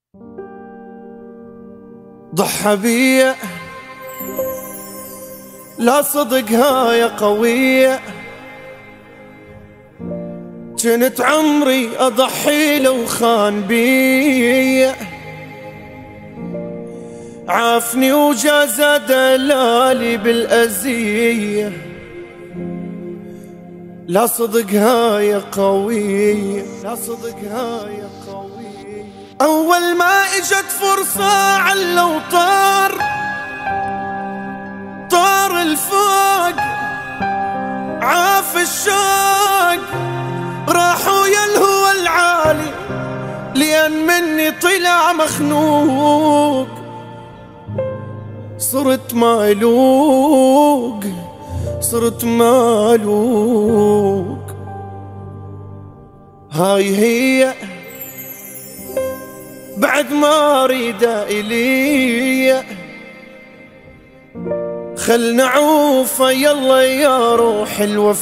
ضحى بيا لا صدق هاي قوية، جنت عمري أضحي لو خان بيا، عافني وجاز دلالي بالأزية، لا صدق هاي قوية، لا صدق هاي قوية. أول ما إجت فرصة علو طار الفوق، عاف الشوق راحوا يلهو العالي، لأن مني طلع مخنوق، صرت مالوق صرت مالوق. هاي هي بعد ما اريد إلي، خل نعوفه يلا يا روح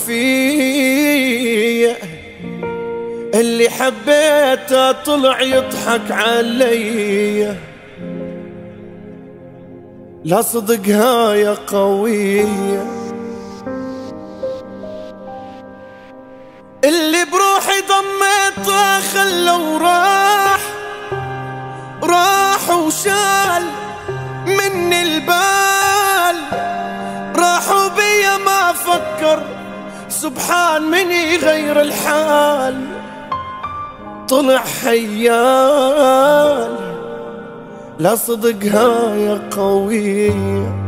الوفية، اللي حبيته طلع يضحك علي، لا صدق هاي قوية. اللي بروحي ضميته خلو راح وشال مني البال، راحوا بيا ما فكر سبحان من يغير الحال، طلع حيال لا صدق هاي قوية.